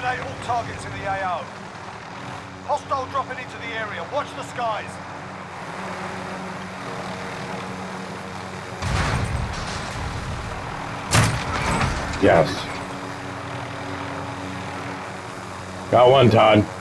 Eliminate all targets in the AO. Hostile dropping into the area. Watch the skies. Yes. Got one, Todd.